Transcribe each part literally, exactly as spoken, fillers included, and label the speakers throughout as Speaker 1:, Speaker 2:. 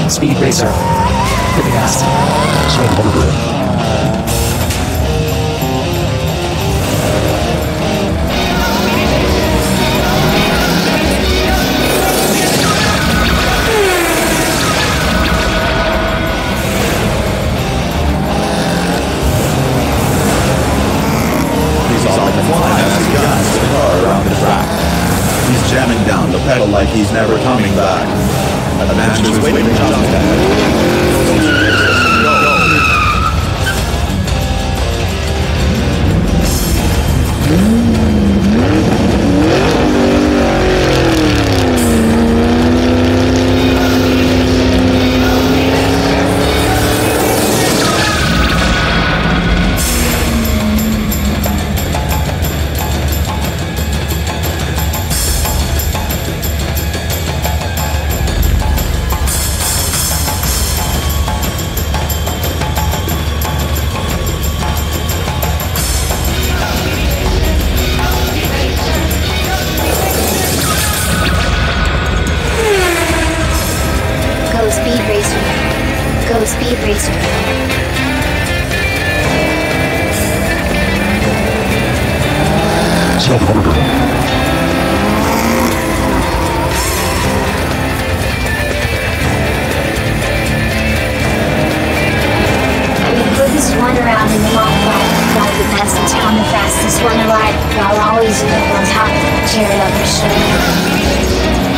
Speaker 1: Speed Racer. Pretty fast. So harder.
Speaker 2: He's jamming down the pedal like he's never coming back. The master's waiting to jump
Speaker 3: Speed Racer. Go Speed Racer.
Speaker 1: So harder.
Speaker 3: Quickest one around in the long ride, ride the best in town, the fastest one alive, while always you on top, tear it up your shirt.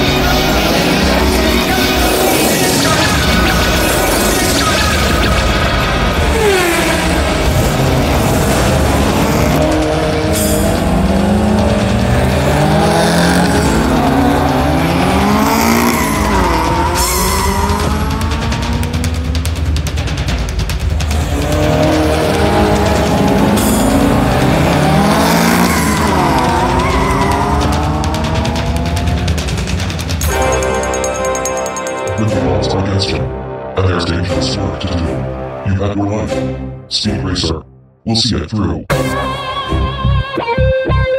Speaker 4: With the odds are against you, and there's dangerous work to do. You have your life. Speed Racer. We'll see it through.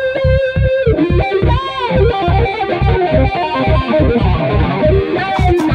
Speaker 3: Thank you.